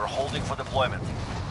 holding for deployment.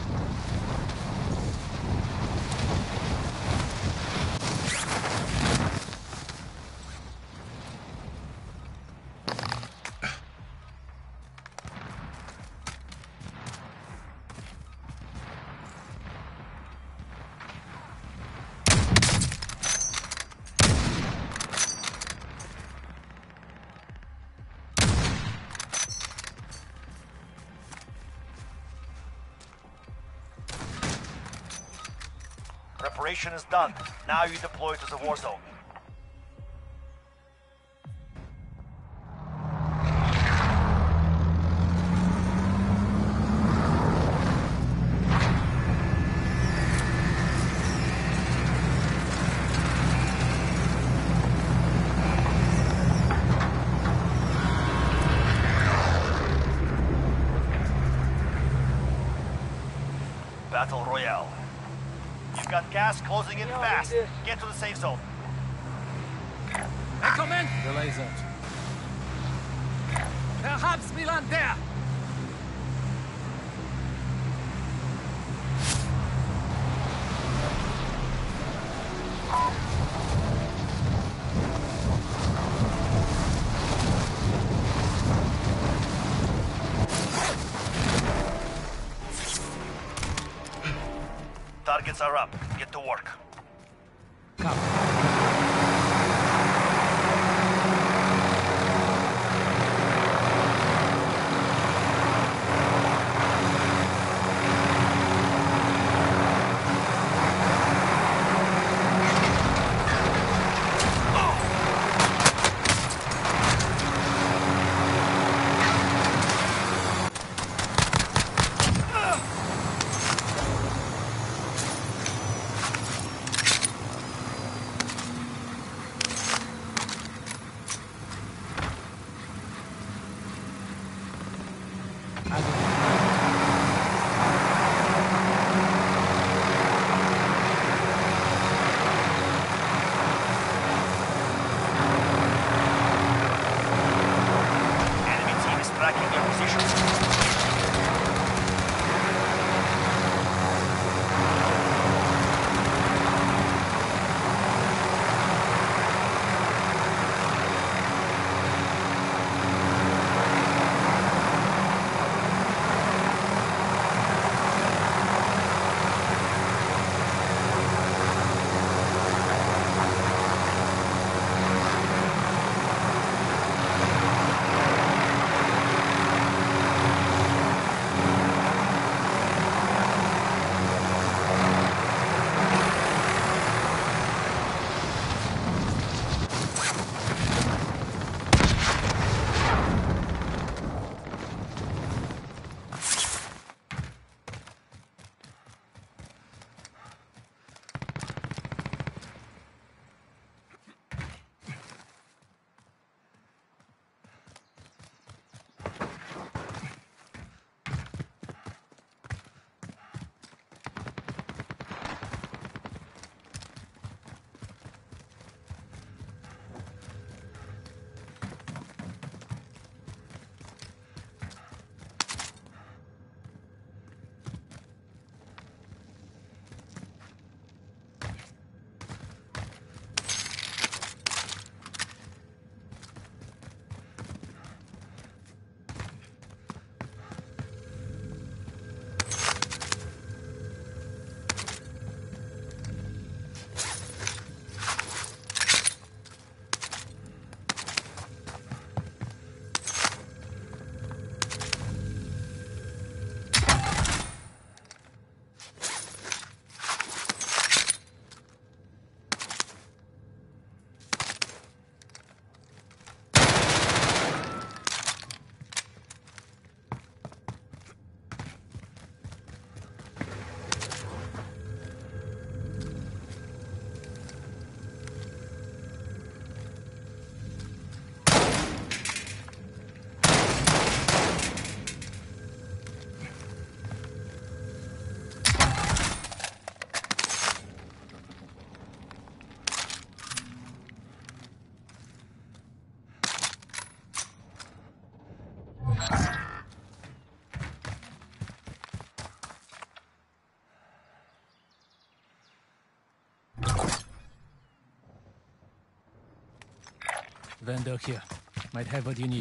Preparation is done. Now you deploy to the war zone. Battle Royale. You've got gas closing in fast. Get to the safe zone. Willkommen! Gelasert. Herr Habsmilan der! Targets are up. Get to work. Come. Vendor here. Might have what you need.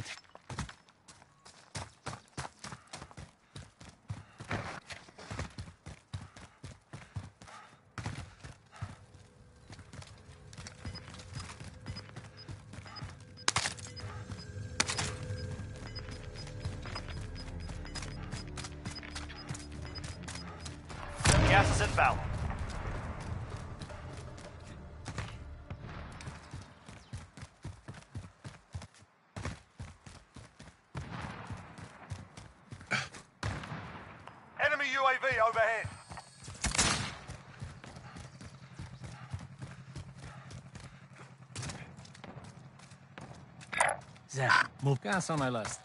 Gas is inbound. Enemy UAV overhead. There. Move. Gas on my last.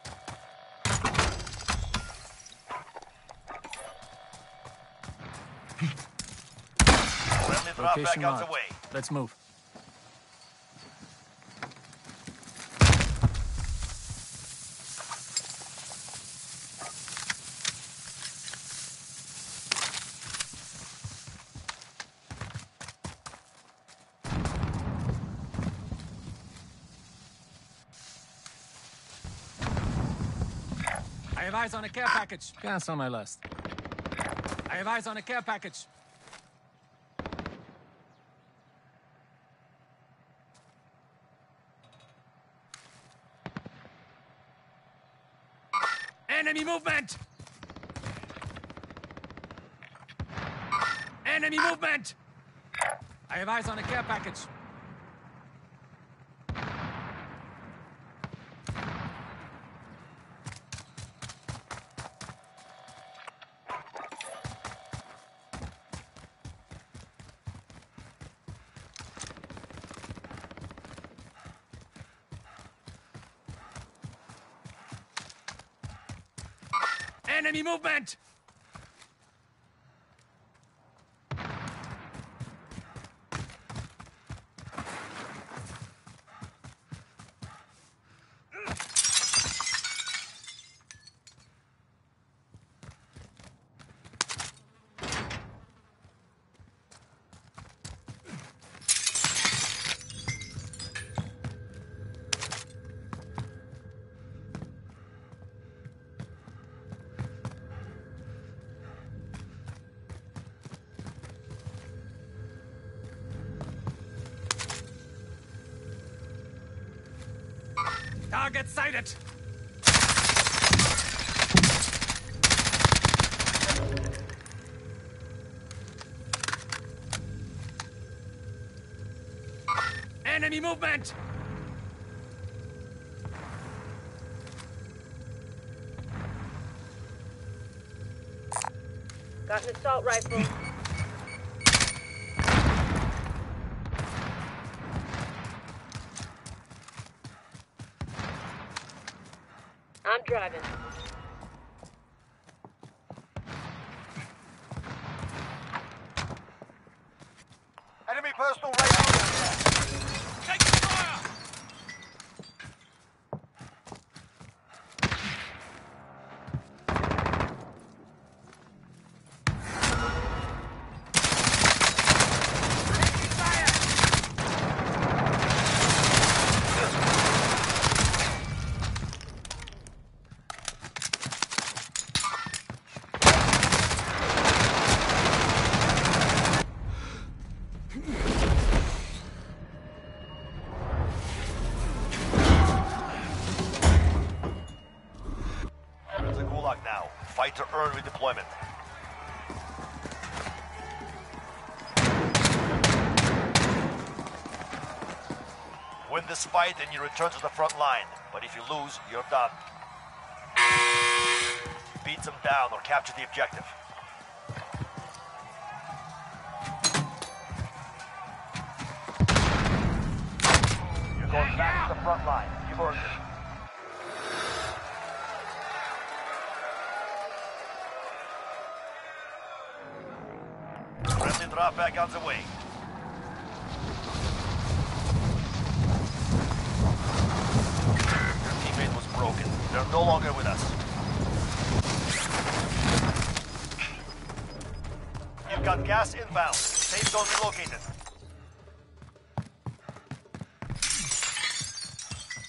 Friendly drop back Location out the marked. way. Let's move. I have eyes on a care package. Gas on my last. I have eyes on a care package. Enemy movement! Enemy movement! I have eyes on a care package. Enemy movement! Target sighted! Enemy movement! Got an assault rifle. I'm driving. Enemy personal radar. Take fire! It's a gulag now. Fight to earn redeployment. Win this fight and you return to the front line. But if you lose, you're done. Beat them down or capture the objective. You're going back to the front line. You've earned it. Friendly drop back on the way. Your teammate was broken. They're no longer with us. You've got gas inbound. Safe zone relocated.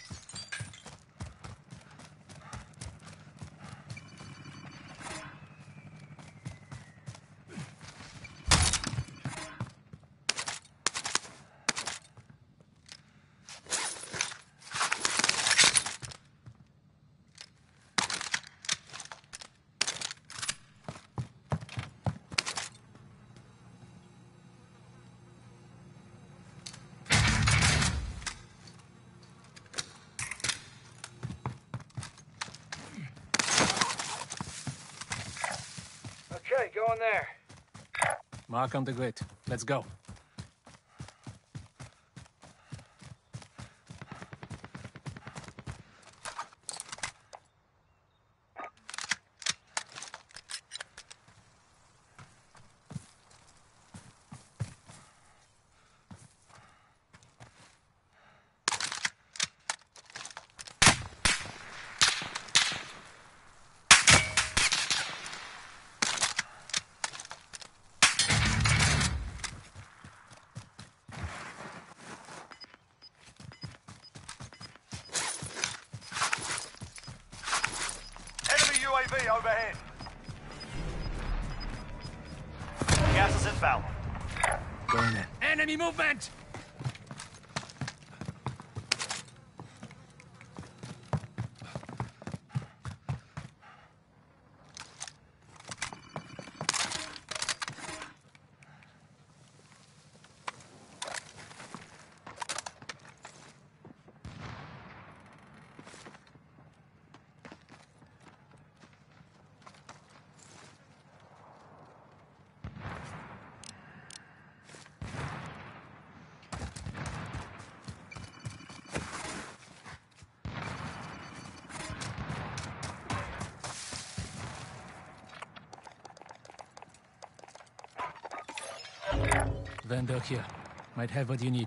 Okay, going there. Mark on the grid. Let's go. Enemy UAV overhead. Gas is inbound. Going in. Enemy movement! Vendor here. Might have what you need.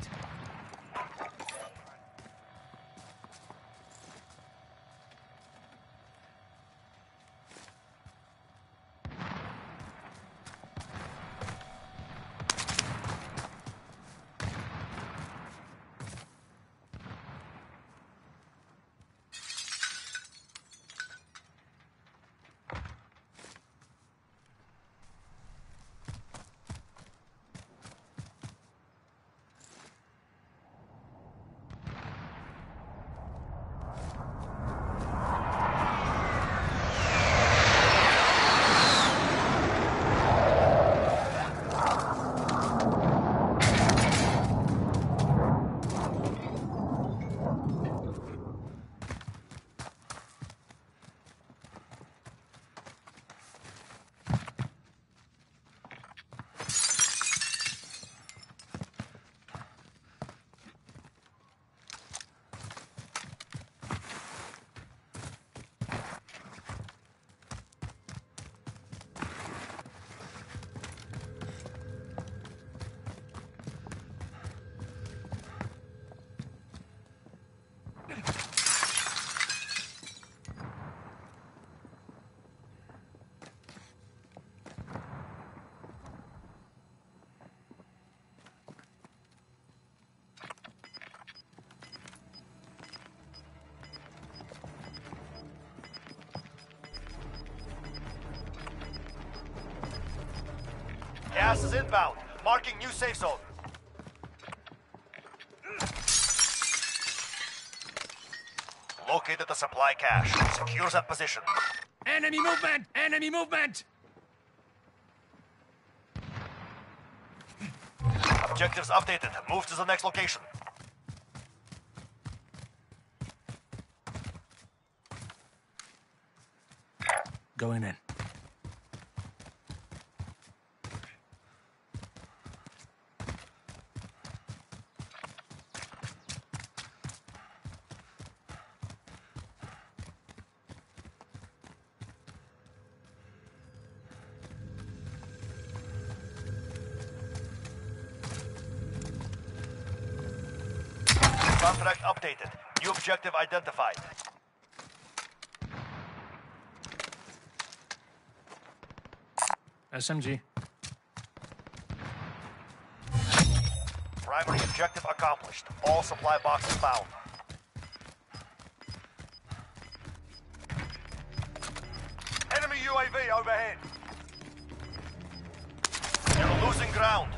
Gas is inbound. Marking new safe zone. Located the supply cache. Secure that position. Enemy movement! Enemy movement! Objectives updated. Move to the next location. Going in. Contract updated. New objective identified. SMG. Primary objective accomplished. All supply boxes found. Enemy UAV overhead. You're losing ground.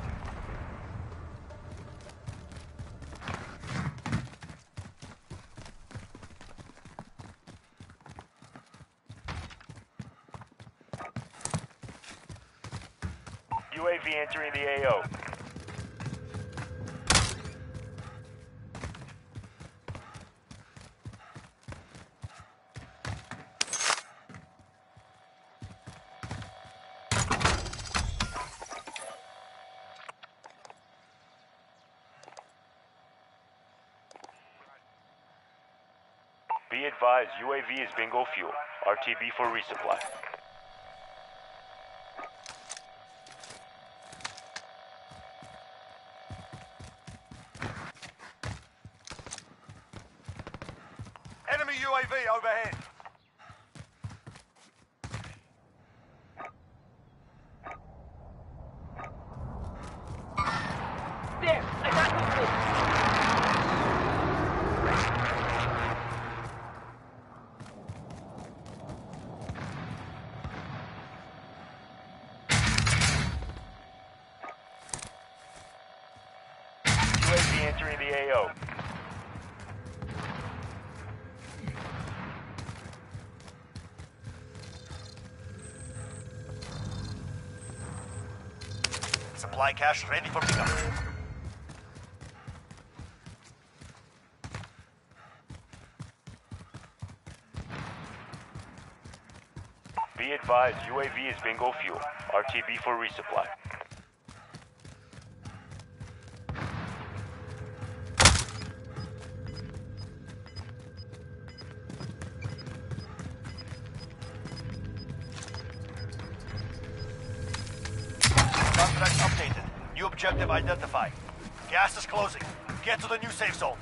UAV entering the AO. advised, UAV is bingo fuel. RTB for resupply. Enemy UAV overhead. There, I got movement. UAV entering the AO. Supply cache ready for pickup. Be advised, UAV is bingo fuel. RTB for resupply. Contract updated. New objective identified. Gas is closing. Get to the new safe zone.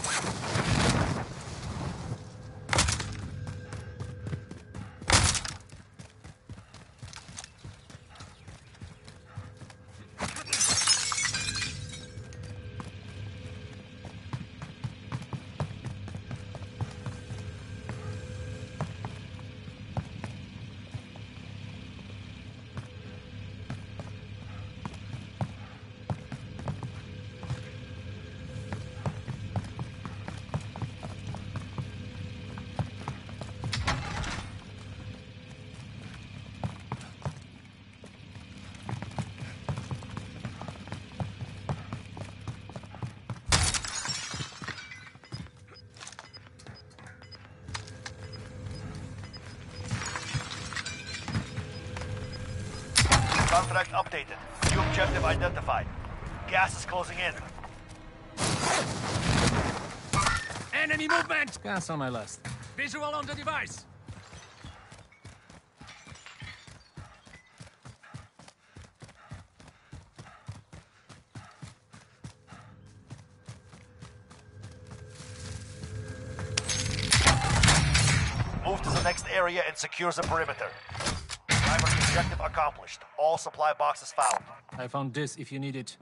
Contract updated. New objective identified. Gas is closing in. Enemy movement! Gas on my list. Visual on the device. Move to the next area and secure the perimeter. Primary objective accomplished. All supply boxes found. I found this if you need it.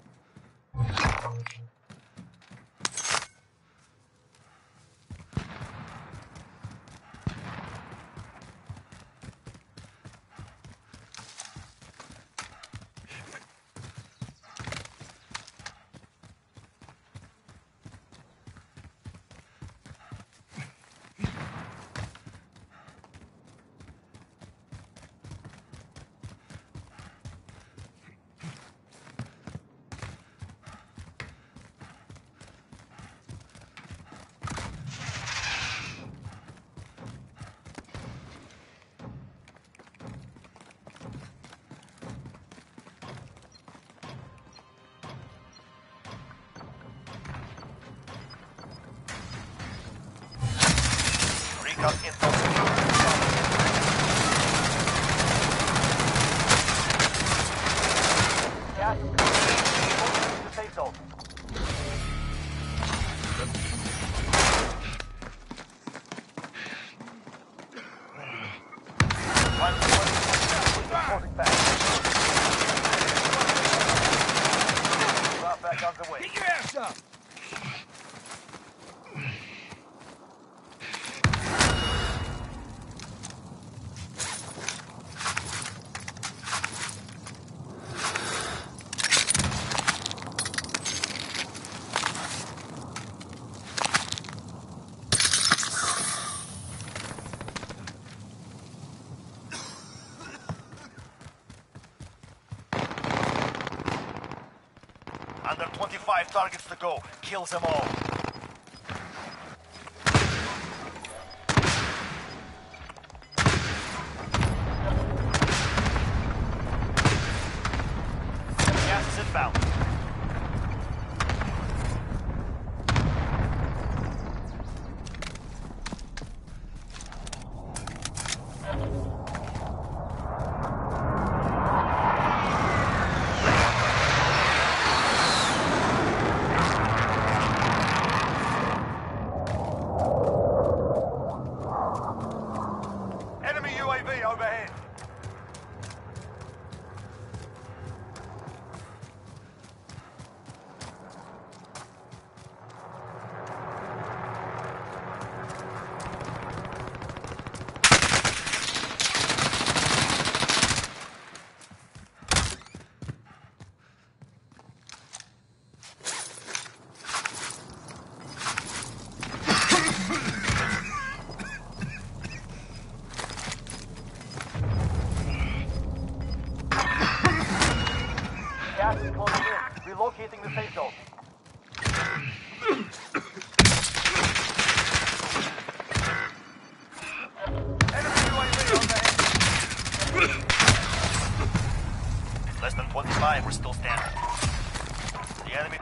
Recon info. Gas is coming. The safe zone. Closing back. Drop back on the way. Get your ass up! Under 25 targets to go. Kill them all. Gas is inbound. Gas is closing in. Relocating the safe zone. Enemy UAV overhead. Less than 25, we're still standing. The enemy...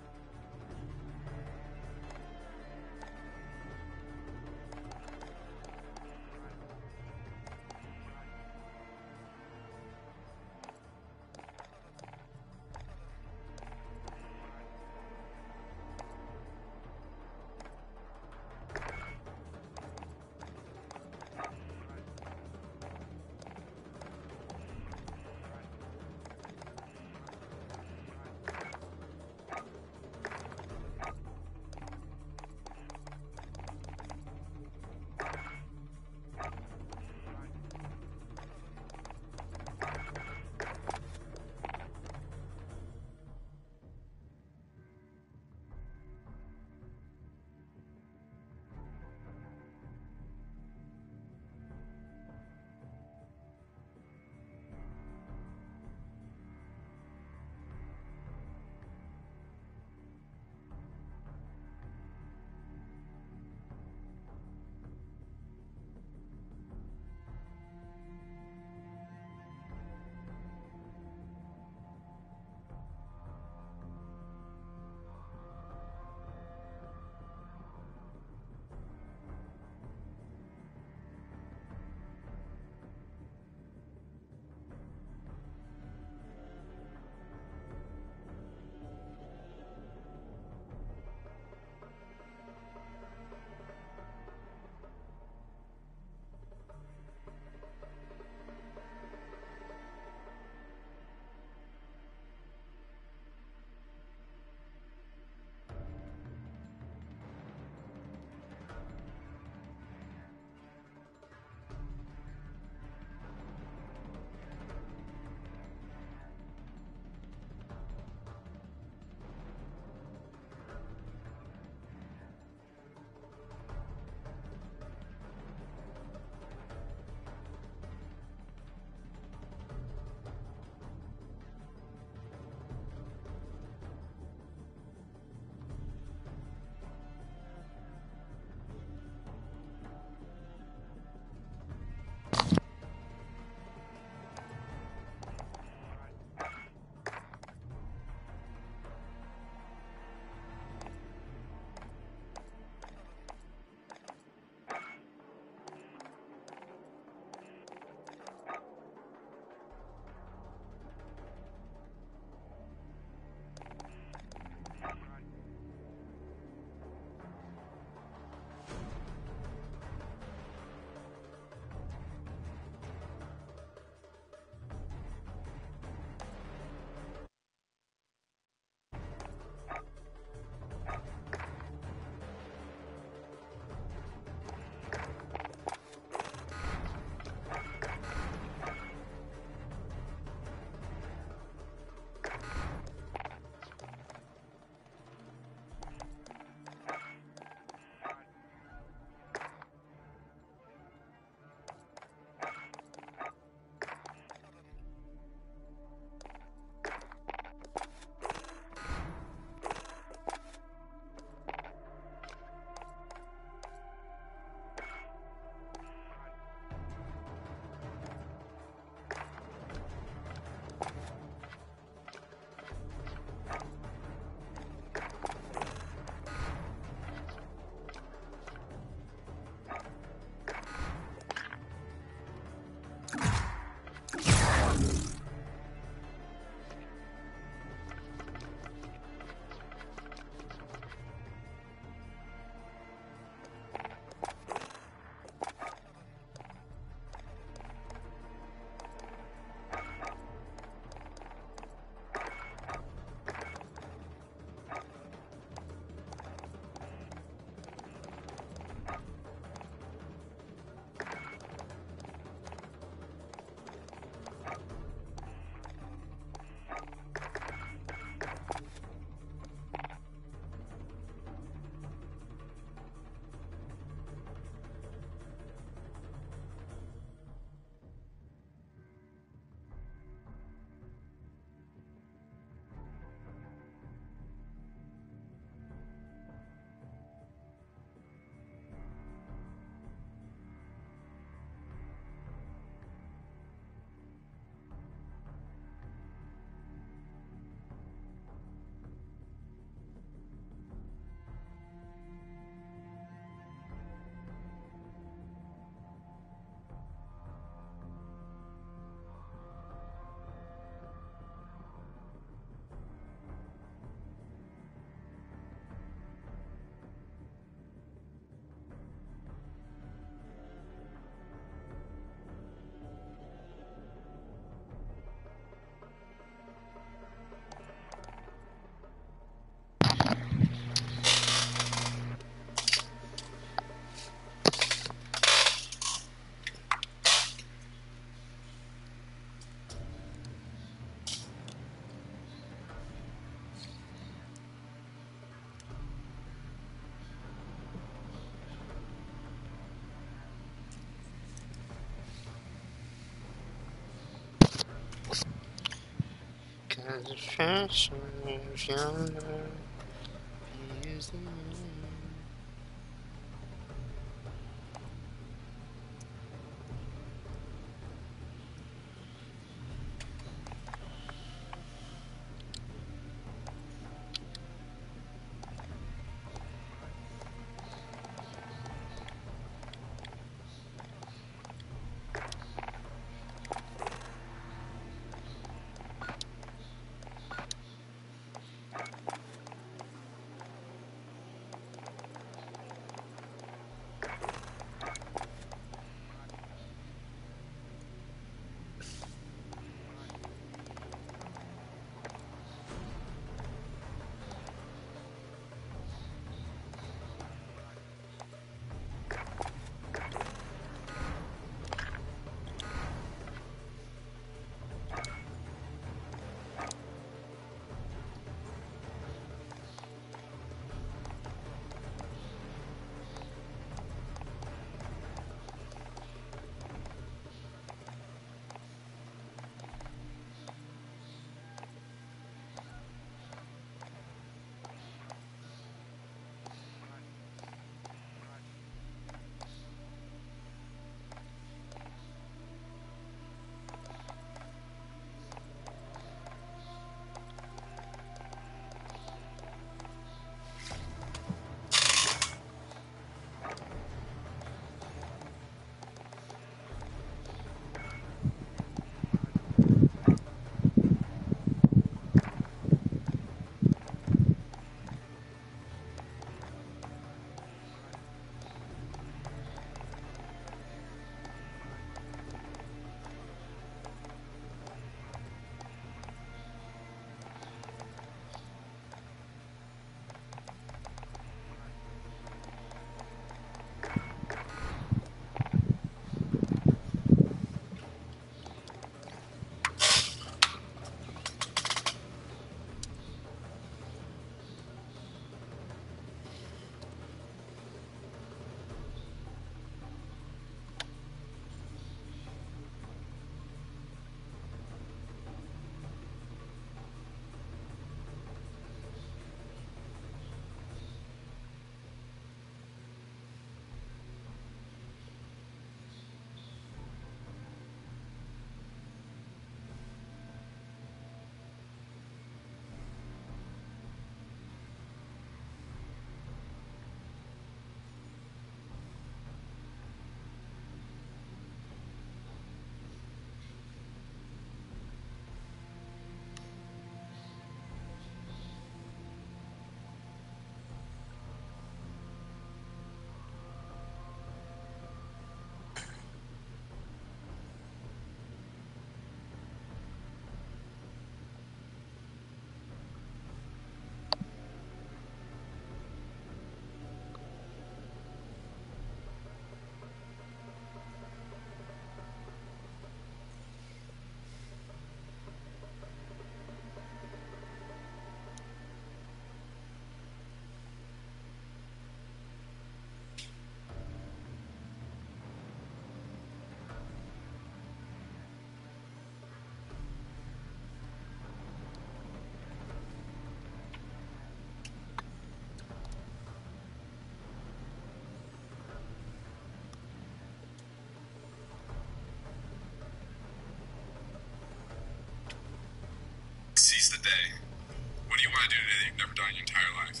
Seize the day. What do you want to do today that you've never done in your entire life?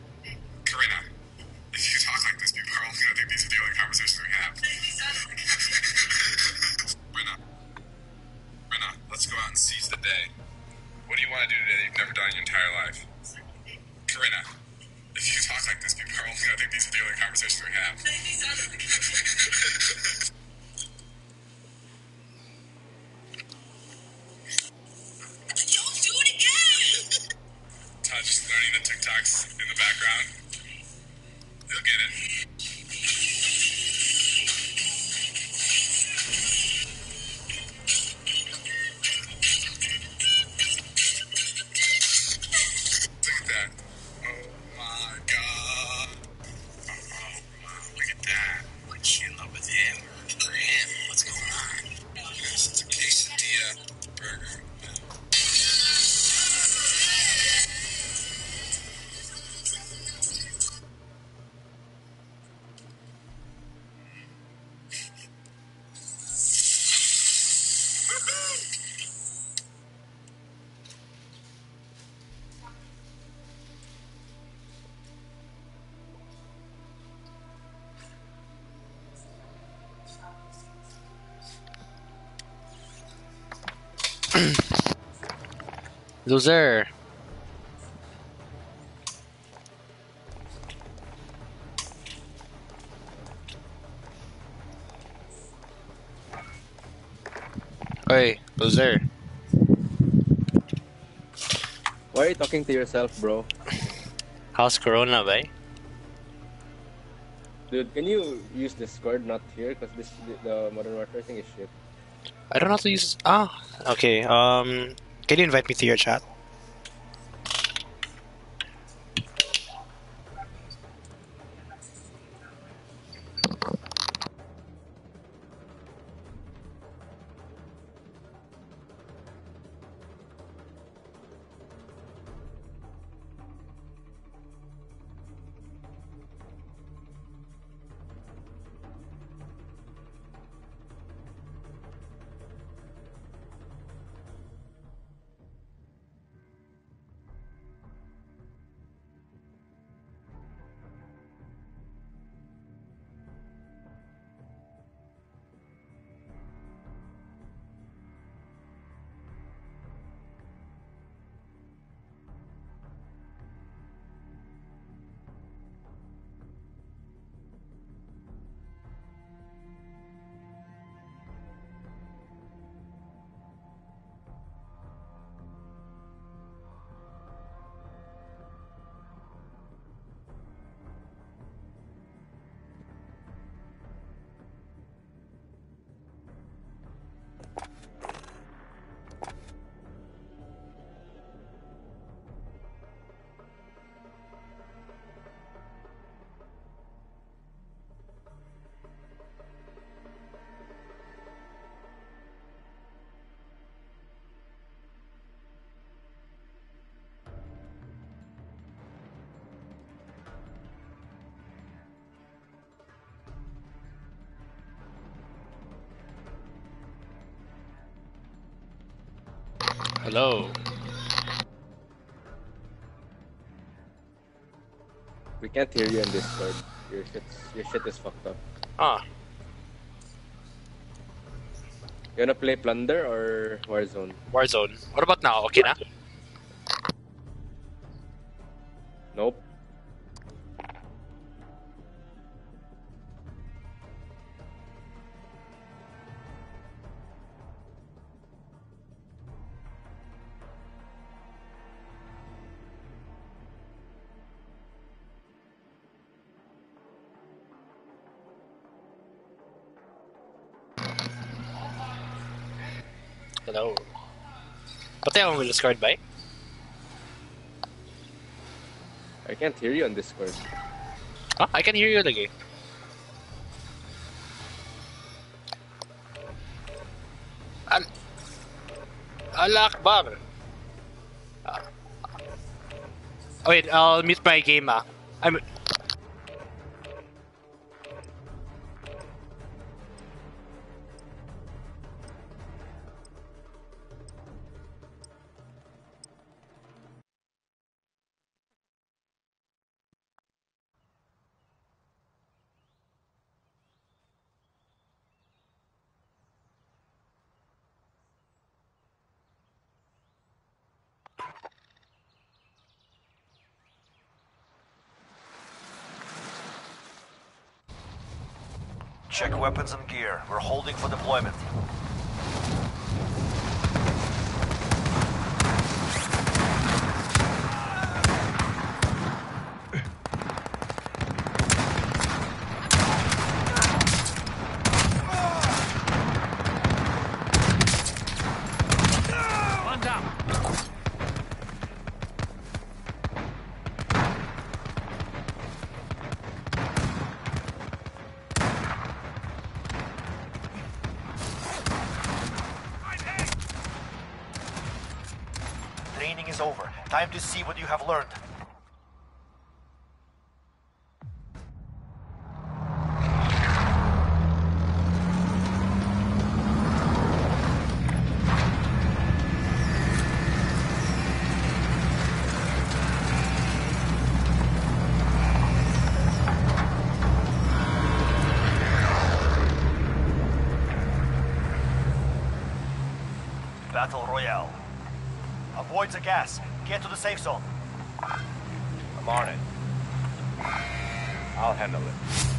Karina, if you talk like this, people are only going to think these are the only conversations we have. Karina, let's go out and seize the day. What do you want to do today that you've never done in your entire life? Karina, if you talk like this, people are only going to think these are the only conversations we have. Don't do it again! Todd just learning the TikToks in the background. He'll get it. Look at that. Oh my god. Oh, wow. Look at that. Like she in love with him. Loser. Oi, loser. Why are you talking to yourself, bro? How's Corona, bay? Dude, can you use Discord, not here? Because the Modern Warfare thing is shit. I don't know how to use. Ah, okay. Can you invite me to your chat? Hello. We can't hear you on Discord. Your shit is fucked up. Ah, You wanna play Plunder or Warzone? Warzone. What about now? Okay na? Nope. Hello. Pati ako mo Discord, bay? I can't hear you on Discord. Ah, I can hear you lagi. Allah Akbar. Wait, I'll mute my game. I'm. Check weapons and gear. We're holding for deployment. One down. Training is over. Time to see what you have learned. battle royale. Avoid the gas. Get to the safe zone. I'm on it. I'll handle it.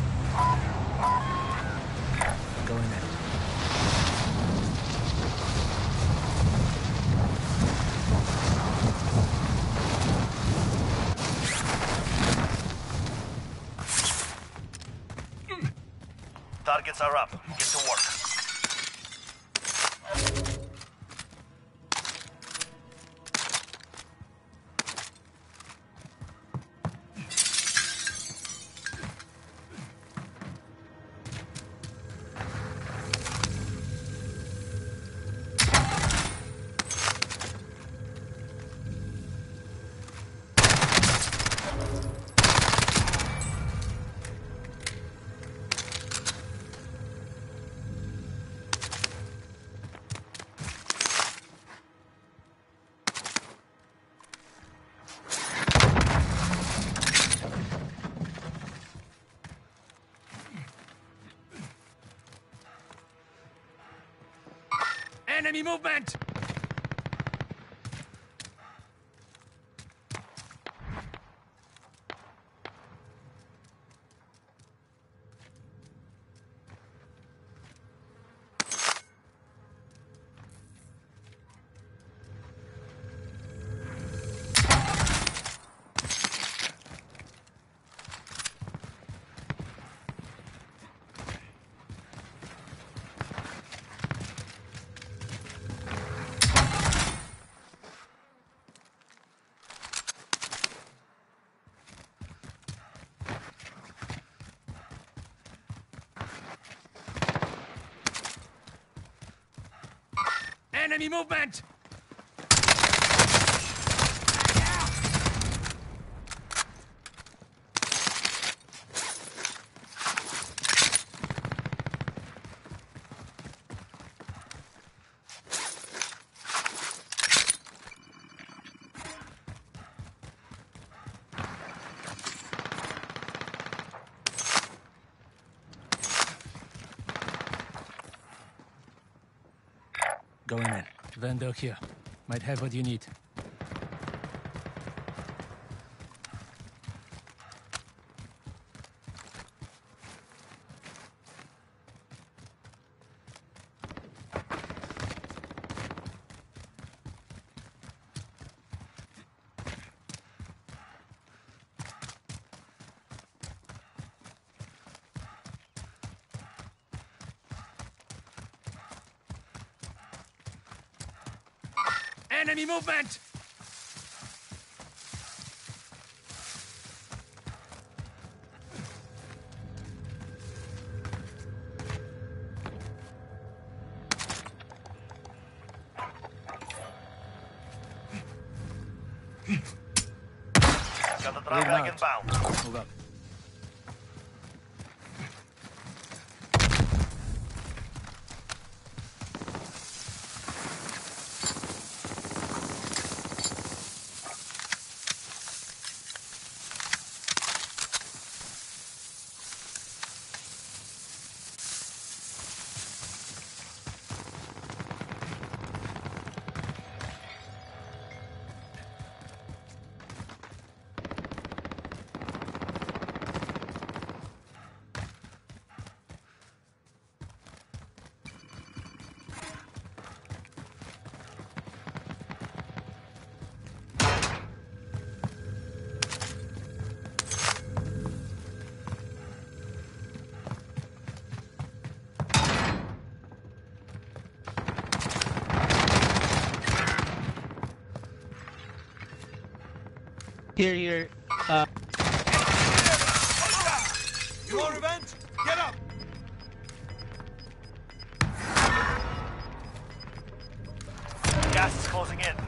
Going in. Targets are up. Get to work. Enemy movement! Enemy movement! Going in. Vendor here. Might have what you need. Enemy movement! Got the drop bag inbound. Move up. Here. You want revenge? Get up! Gas is closing in.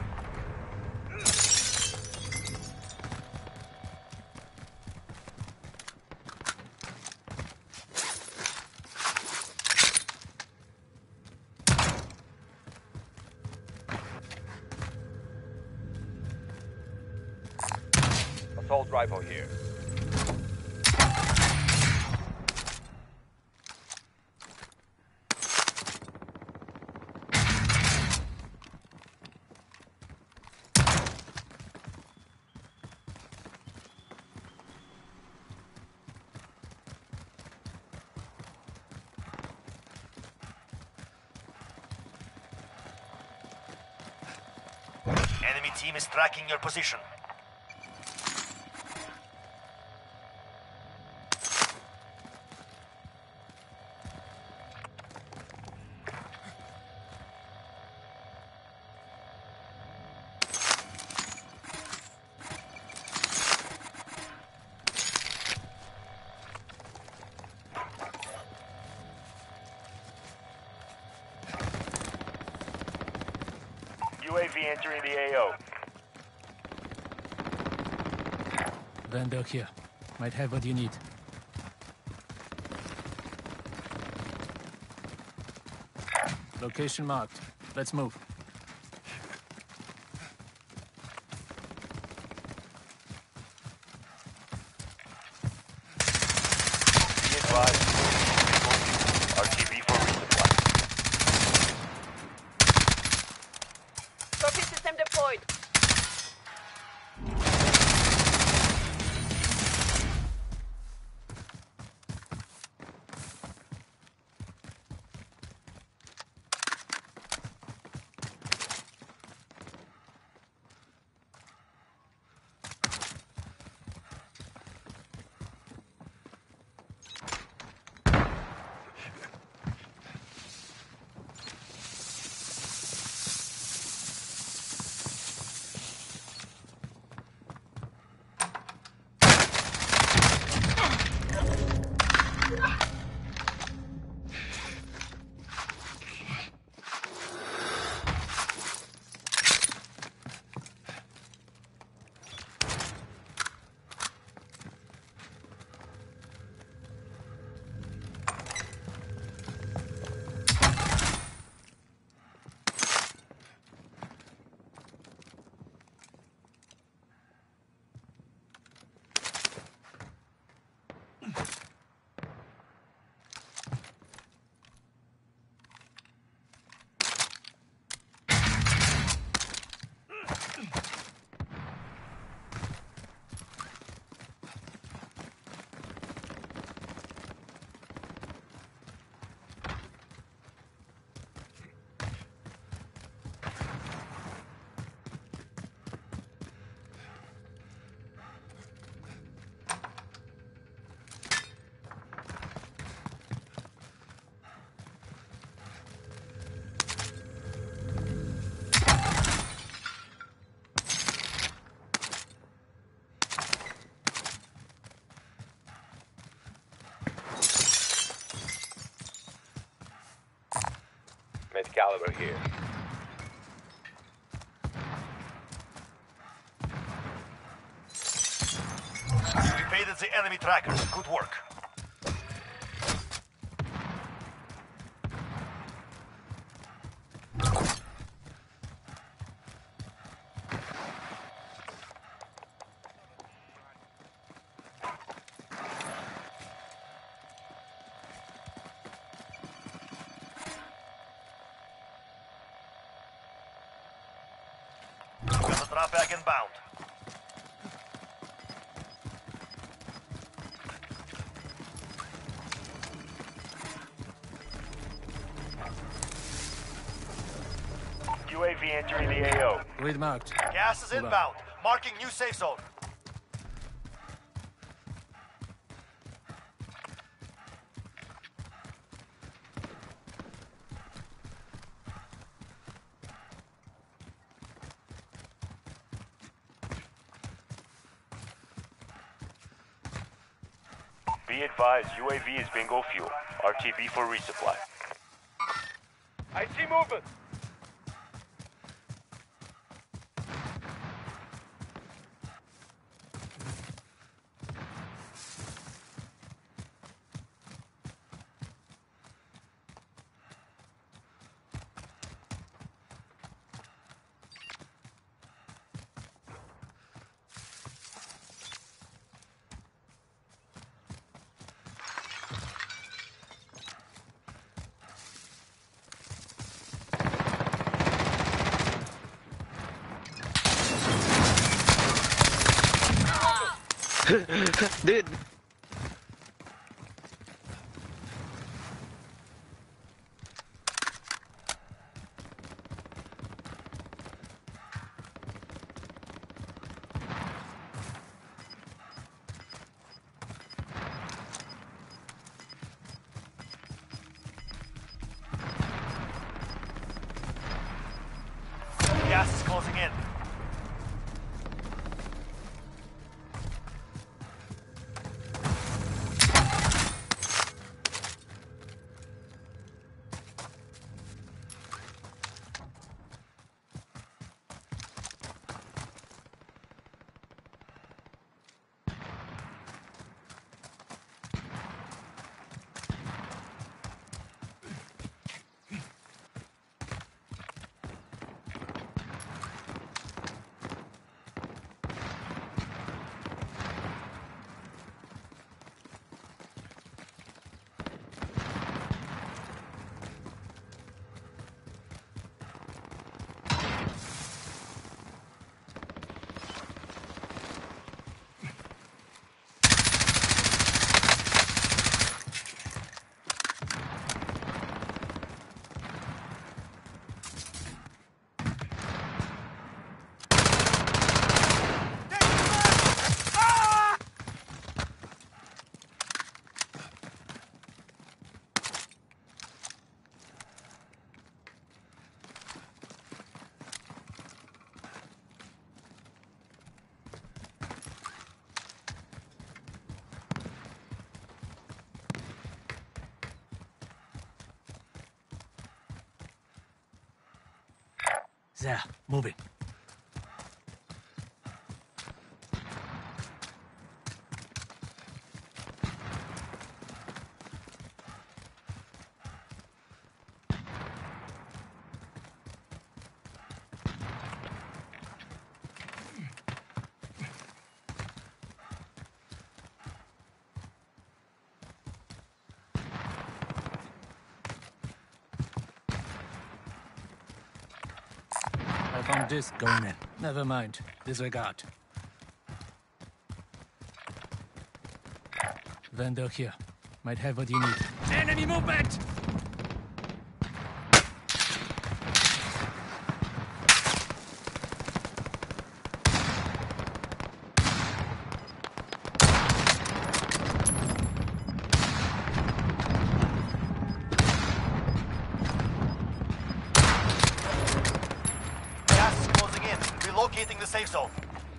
Assault rifle here. Enemy team is tracking your position. UAV entering the AO. Vendor here. Might have what you need. Location marked. Let's move. Be advised, RTB for resupply. Trophy system deployed. Caliber here. We evaded the enemy trackers. Good work. Got the drop bag inbound. UAV entering the AO. Read marked. Gas is Move out. inbound. Marking new safe zone. Be advised, UAV is bingo fuel. RTB for resupply. I see movement. Dude. Gas is closing in. There, moving. I found this going in. Never mind. Disregard. Vendor here. Might have what you need. Enemy movement! Gas is closing in. Relocating the safe zone.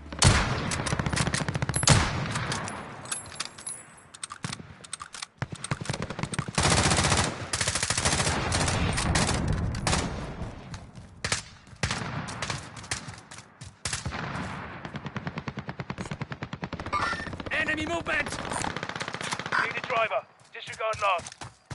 Enemy movement! Need a driver. Disregard last.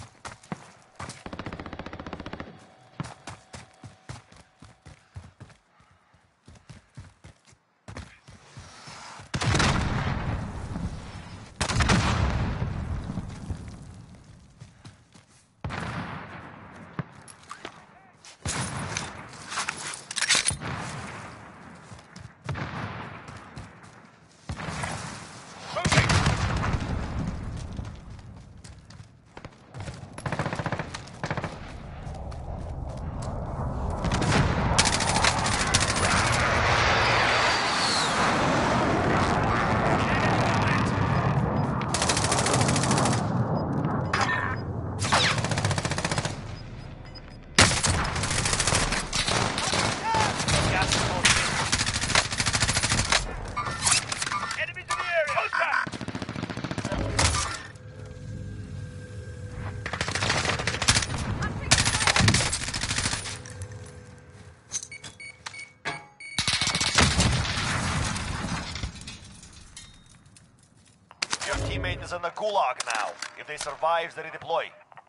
Gas is closing in. Enemies in the area. Contact! Your teammate is in the gulag now. If they survive, they redeploy.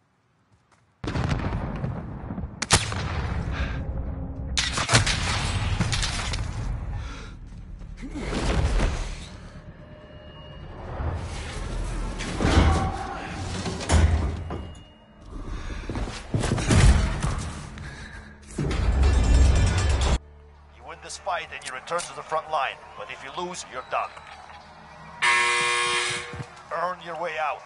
You win this fight and you return to the front line, but if you lose, you're done. Earn your way out.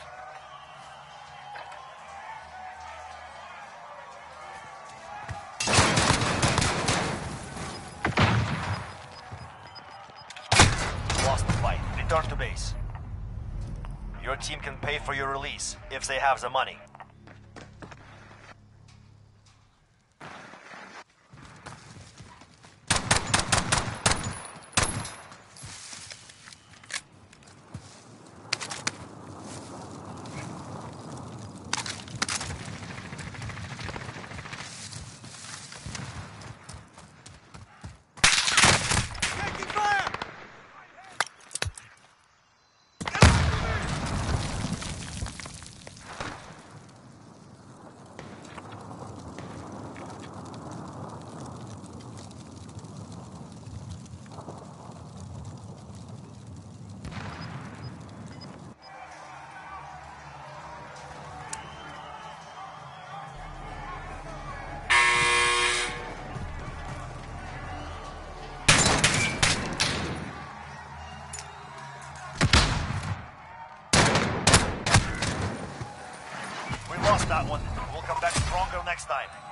Lost the fight. Return to base. Your team can pay for your release if they have the money. lost that one. We'll come back stronger next time.